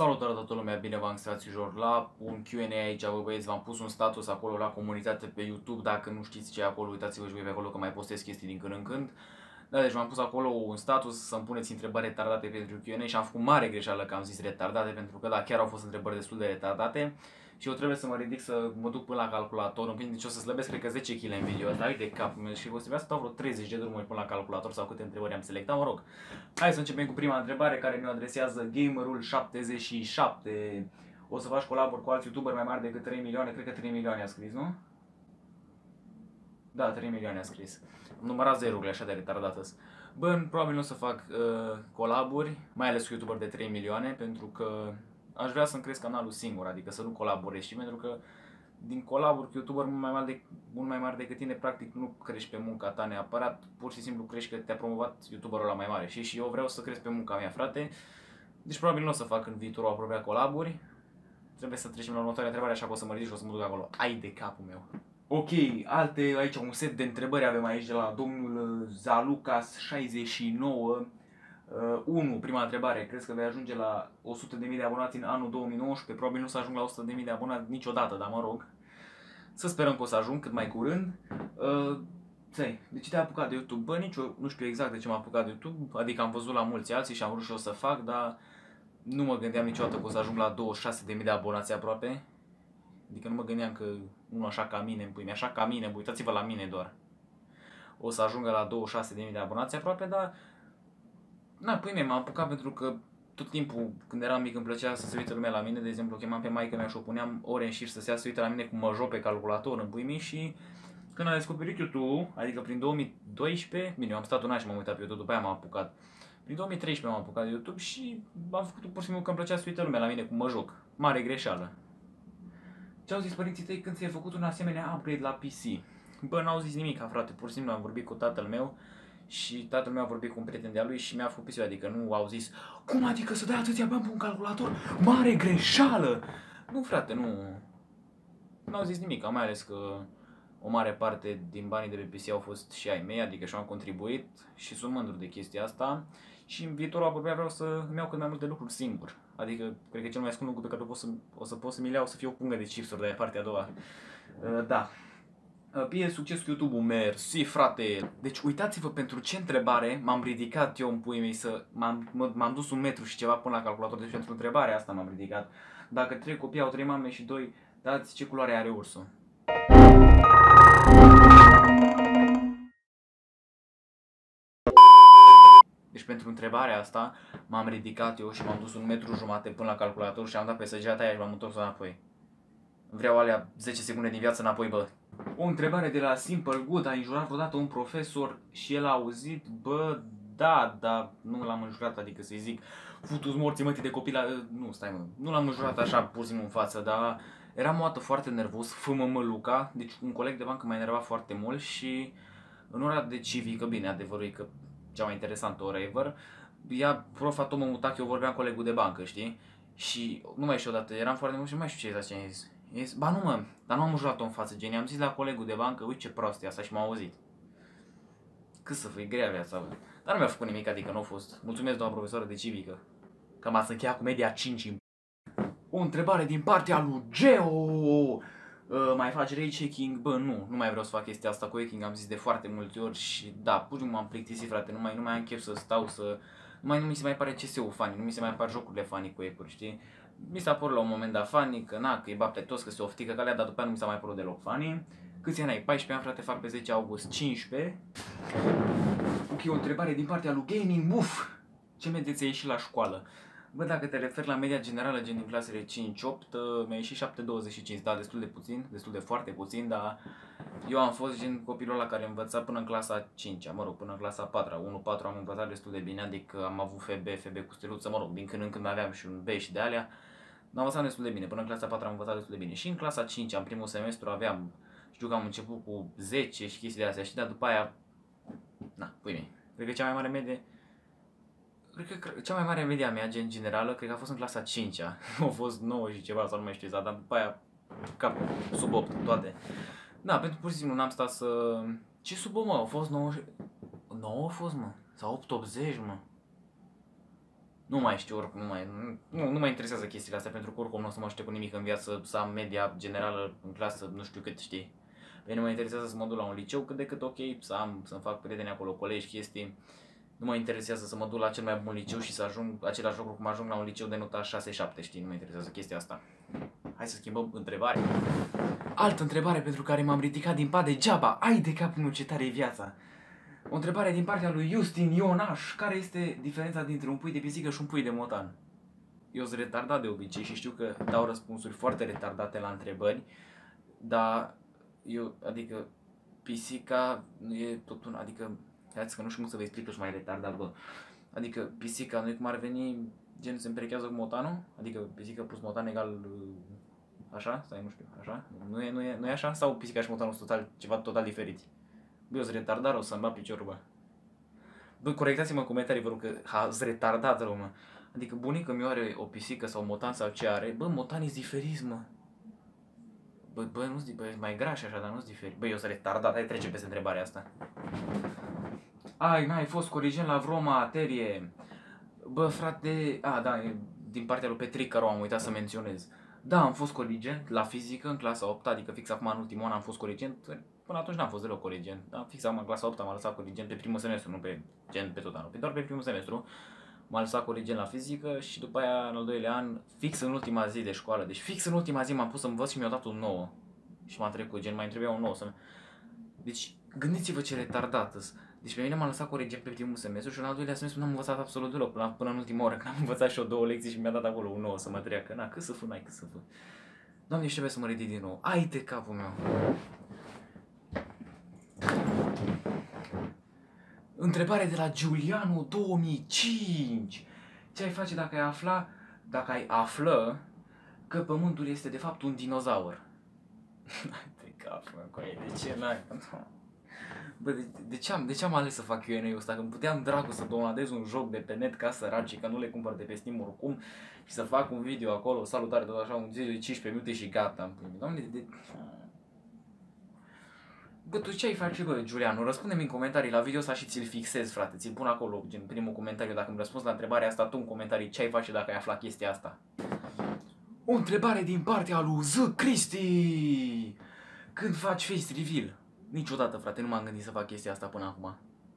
Salutare toată lumea, bine v-am găsit jur la un Q&A aici, bă băieți, v-am pus un status acolo la comunitate pe YouTube, dacă nu știți ce e acolo, uitați-vă și voi pe acolo că mai postez chestii din când în când. Da, deci v-am pus acolo un status să-mi puneți întrebări retardate pentru Q&A și am făcut mare greșeală că am zis retardate, pentru că da, chiar au fost întrebări destul de retardate și eu trebuie să mă ridic să mă duc până la calculator, în plin, deci o să slăbesc cred că 10 kg în video ăsta, de capul meu și o să trebuia să dau vreo 30 de drumuri până la calculator sau câte întrebări am selectat, mă rog. Hai să începem cu prima întrebare care mi-o adresează Gamerul77. O să faci colabor cu alți youtuberi mai mari decât 3 milioane, cred că 3 milioane a scris, nu? Da, 3 milioane a scris. Am numărat zerurile așa de retardat. Bă, probabil nu o să fac colaburi, mai ales cu youtuberi de 3 milioane, pentru că aș vrea să-mi cresc canalul singur, adică să nu colaborez și pentru că din colaburi cu youtuberi mult mai mari decât tine, practic nu crești pe munca ta neapărat, pur și simplu crești că te-a promovat youtuberul ăla mai mare și eu vreau să cresc pe munca mea, frate. Deci probabil nu o să fac în viitorul apropiat colaburi. Trebuie să trecem la următoarea întrebare, așa că o să mă ridic și o să mă duc acolo. Ai de capul meu. Ok, alte, aici un set de întrebări avem aici de la domnul Zalucas69. 1. Prima întrebare. Crezi că vei ajunge la 100.000 de abonați în anul 2019? Probabil nu să ajung la 100.000 de abonați niciodată, dar mă rog. Să sperăm că o să ajung cât mai curând. De ce te-ai apucat de YouTube? Bă, nici eu nu știu exact de ce m-am apucat de YouTube. Adică am văzut la mulți alții și am vrut și eu să fac, dar nu mă gândeam niciodată că o să ajung la 26.000 de abonați aproape. Adică nu mă gândeam că unul așa ca mine, așa ca mine, uitați-vă la mine doar. O să ajungă la 26.000 de abonați aproape, dar na, m-am apucat pentru că tot timpul când eram mic îmi plăcea să se uite lumea la mine, de exemplu chemam pe maică mea și o puneam ore în șir să se ia să uite la mine cu mă joc pe calculator în puimii și când am descoperit YouTube, adică prin 2012, bine, eu am stat un an și m-am uitat pe YouTube, după aia m-am apucat. Prin 2013 m-am apucat de YouTube și am făcut pur și simplu că îmi plăcea să uite lumea la mine cum mă joc. Mare greșeală. Ce au zis părinții tăi când ți-ai făcut un asemenea upgrade la PC? Bă, n-au zis nimic, frate, pur și simplu am vorbit cu tatăl meu și tatăl meu a vorbit cu un prieten de-a lui și mi-a făcut PC-ul, adică nu au zis cum adică să dai atâția bani pe un calculator? Mare greșeală! Nu, frate, n-au zis nimic, mai ales că o mare parte din banii de pe PC au fost și ai mei, adică și-am contribuit și sunt mândru de chestia asta și în viitorul apropiat vreau să îmi iau cât mai multe lucruri singur. Adică, cred că cel mai scump lucru pe care o să pot să mi-l iau să fie o pungă de chipsuri de partea a doua. Da. Bine, succes cu YouTube-ul, mersi, frate. Deci uitați-vă pentru ce întrebare m-am ridicat eu în puii mei să m-am dus 1 metru și ceva până la calculator, deci pentru întrebarea asta m-am ridicat. Dacă 3 copii au 3 mame și 2, dați ce culoare are ursul. Deci pentru întrebarea asta m-am ridicat eu și m-am dus 1,5 metru până la calculator și am dat pe săgeata aia și m-am întors înapoi. Vreau alea 10 secunde din viață înapoi, bă. O întrebare de la Simple Good. A înjurat vreodată un profesor și el a auzit? Bă, da, dar nu l-am înjurat, adică să-i zic futu-ți morții mătii de copil la... Nu, stai mă, nu l-am înjurat așa pur și simplu în față, dar eram o dată foarte nervos, FMM Luca, deci un coleg de bancă m-a enervat foarte mult și în ora de civică, bine, adevărul e că cea mai interesantă oră ever, profa tot mă muta că eu vorbeam cu colegul de bancă, știi? Și nu mai știu odată, eram foarte mult și nu mai știu ce exact ce am zis. Ba nu mă, dar nu am jurat-o în față, gen, am zis la colegul de bancă, uite ce prost e asta și m-a auzit. Cât să fie grea viața, bă. Dar nu mi-a făcut nimic, adică nu a fost. Mulțumesc, doamna profesoară de civică, că m-ați încheiat cu media 5 în... O întrebare din partea lui Geo. Mai faci ray checking? Bă, nu mai vreau să fac chestia asta cu hacking, am zis de foarte multe ori și da, pur și simplu m-am plictisit, frate, nu mai am chef să stau să... Nu mi se mai pare CS-ul funny, nu mi se mai par jocurile funny cu hack-uri, știi? Mi s-a părut la un moment dat funny, că na, că e baptetos, că se oftică calea, dar după aia nu mi s-a mai părut deloc funny. Câți ani ai? 14 ani, frate, fac pe 10 august 15. Ok, o întrebare din partea lui Gaming, ce medie ți-a ieșit la școală? Bă, dacă te referi la media generală, gen din clasele 5-8, mi-a ieșit 7,25, da, destul de puțin, destul de foarte puțin, dar eu am fost gen copilul ăla care învăța până în clasa 5-a, mă rog, până în clasa 4-a, 1-4 am învățat destul de bine, adică am avut FB cu steluță, mă rog, din când în când mai aveam și un B și de alea, am învățat destul de bine, până în clasa 4 am învățat destul de bine și în clasa 5-a, în primul semestru aveam, știu că am început cu 10 și chestii de astea, și dar după aia, na, pui mei, cred că cea mai mare medie, cea mai mare media mea, gen generală, cred că a fost în clasa 5-a. A fost 9 și ceva, sau nu mai știu exact, dar după aia, cap, sub 8, toate. Da, pentru pur și simplu n-am stat să... Ce sub 8, mă? Au fost 9... 9 a fost, mă? Sau 8,80, mă? Nu mai știu, oricum, nu mă interesează chestiile astea, pentru că oricum nu o să mă aștept cu nimic în viață, să am media generală în clasă, nu știu cât știi. Pe mine mă interesează să mă duc la un liceu cât de cât ok, să-mi fac prieteni acolo, colegi, chestii. Nu mă interesează să mă duc la cel mai bun liceu și să ajung același lucru cum ajung la un liceu de nota 6-7, știi? Nu mă interesează chestia asta. Hai să schimbăm întrebare. Altă întrebare pentru care m-am ridicat din pat degeaba. Ai de capul meu, ce tare e viața. O întrebare din partea lui Justin Ionaș. Care este diferența dintre un pui de pisică și un pui de motan? Eu sunt retardat de obicei și știu că dau răspunsuri foarte retardate la întrebări, dar adică pisica nu e tot un, adică hai că nu știu cum să vă explic că sunt mai retardat, bă. Adică pisica nu e cum ar veni, gen se împerechează cu motanul, adică pisica plus motan egal așa, stai, nu știu, așa? Nu e așa? Sau pisica și motanul sunt ceva total diferit? Bă, eu sunt retardat, o să-mi bat piciorul, bă. Bă, corectați-mă în comentarii, vă rog, că sunt retardat, rău, mă. Adică bunica mi are o pisică sau motan sau ce are, bă, motan e diferit, mă. Bă, nu-ți bă, e mai graș așa, dar nu-ți diferit. Bă, eu sunt retardat, hai trece peste întrebarea asta. Ai fost corigent la vreo materie. Bă, frate, da, e din partea lui Petric, care am uitat să menționez. Da, am fost corigent la fizică în clasa 8, adică fix acum în ultimul an am fost corigent. Până atunci n-am fost deloc corigent. Da, fix acum în clasa 8 am lăsat corigent pe primul semestru, nu pe gen pe tot anul, doar pe primul semestru. M-am lăsat corigent la fizică și după aia în al doilea an, fix în ultima zi de școală, deci fix în ultima zi m-am pus să învăț și mi-au dat un 9. Și m-am trecut, gen mai trebuia un 9 să. Deci gândiți-vă ce retardat. Deci pe mine m-am lăsat corigent pe primul semestru și în al doilea semestru n-am învățat absolut deloc până în ultima oră, că n-am învățat și eu 2 lecții și mi-a dat acolo un 9 să mă treacă. Na, cât să fă, cât să fă. Doamne, și trebuie să mă ridic din nou. Ai de capul meu. Întrebare de la Giuliano 2005. Ce ai face dacă ai află că Pământul este de fapt un dinozaur? Ai de capul meu, de ce n-ai? Bă, de ce am ales să fac Q&A-ul ăsta? Când puteam dracu să downloadez un joc de pe net ca săraci, că nu le cumpăr de pe Steam oricum, și să fac un video acolo, salutare, tot așa, un video de 15 minute și gata. Doamne, Bă, tu ce ai face, bă, Giuliano? Răspunde-mi în comentarii la video ăsta și ți-l fixez, frate. Ți-l pun acolo, gen primul comentariu. Dacă îmi răspunzi la întrebarea asta, tu în comentarii ce ai face dacă ai aflat chestia asta. O întrebare din partea lui Z. Cristi! Când faci face reveal? Niciodată, frate, nu m-am gândit să fac chestia asta până acum.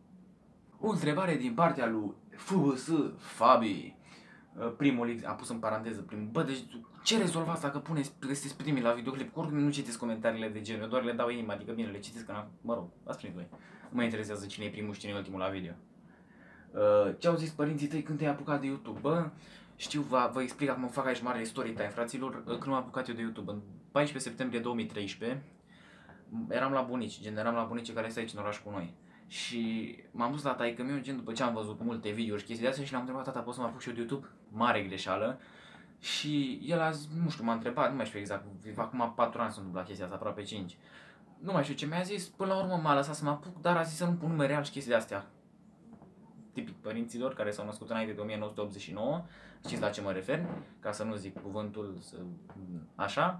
O întrebare din partea lui FBS Fabi. Primul a pus în paranteză primul. Bă, deci ce rezolvați dacă găsiți primii la videoclip? Oricum nu citesc comentariile de genul, eu doar le dau inima, adică bine, le citesc, că mă rog, ați prins voi. Nu mă interesează cine e primul și cine e ultimul la video. Ce au zis părinții tăi când te-ai apucat de YouTube? Bă, știu, vă explic acum, fac aici mare story time, fraților. Când m-am apucat eu de YouTube, în 14 septembrie 2013, eram la bunici care este aici în oraș cu noi. Și m-am dus la taică-miu, gen după ce am văzut multe videouri și chestii de astea și l-am întrebat, tata, pot să mă apuc și eu de YouTube? Mare greșeală. Și el a zis, nu știu, m-a întrebat, nu mai știu exact, acum 4 ani sunt la chestia asta, aproape 5. Nu mai știu ce mi-a zis, până la urmă m-a lăsat să mă apuc, dar a zis să nu pun nume real și chestii de astea. Tipic părinților care s-au născut înainte de 1989, știți la ce mă refer, ca să nu zic cuvântul așa.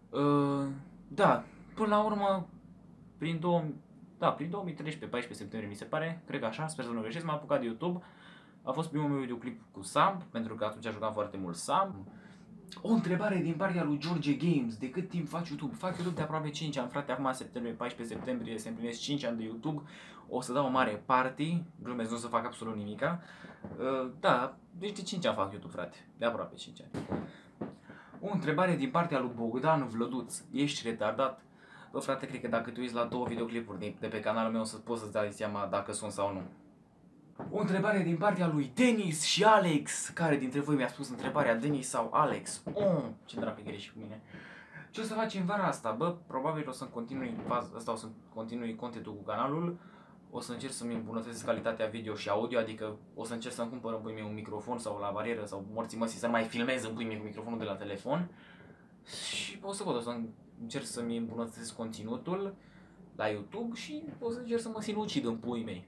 Da, până la urmă, prin 2013, 14 septembrie mi se pare, cred că așa, sper să nu greșesc, m-am apucat de YouTube. A fost primul meu videoclip cu Sam, pentru că atunci jucam foarte mult Sam. O întrebare din partea lui George Games, de cât timp faci YouTube? Fac YouTube de aproape 5 ani, frate, acum septembrie, 14 septembrie se împlinesc 5 ani de YouTube. O să dau o mare party, glumesc, nu o să fac absolut nimica. Da, deci de 5 ani fac YouTube, frate, de aproape 5 ani. O întrebare din partea lui Bogdan Vlăduț, ești retardat? Bă, frate, cred că dacă te uiți la 2 videoclipuri de pe canalul meu, o să poți să-ți dai seama dacă sunt sau nu. O întrebare din partea lui Denis și Alex. Care dintre voi mi-a spus întrebarea, Denis sau Alex? Ce dracu greșit cu mine. Ce o să faci în vara asta? Bă, probabil o să continui contentul cu canalul. O să încerc să-mi îmbunătățesc calitatea video și audio, adică o să încerc să-mi cumpăr în pui mie un microfon sau la barieră sau morții măsii să nu mai filmez în pui mie cu microfonul de la telefon. Și o să încerc să-mi îmbunătățesc conținutul la YouTube și o să încerc să mă sinucid în puii mei.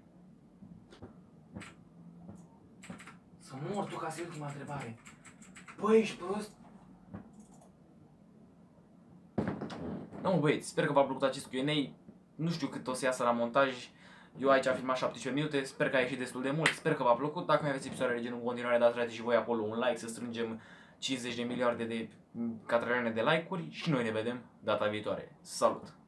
Să mor tu ca să ultima întrebare. Băi, ești prost? Nu, băieți, sper că v-a plăcut acest Q&A. Nu știu cât o să iasă la montaj. Eu aici am filmat 17 minute, sper că a ieșit destul de mult, sper că v-a plăcut. Dacă mai aveți episoade de genul în continuare, dați și voi acolo un like să strângem 50 de miliarde de catrilioane de like-uri și noi ne vedem data viitoare. Salut!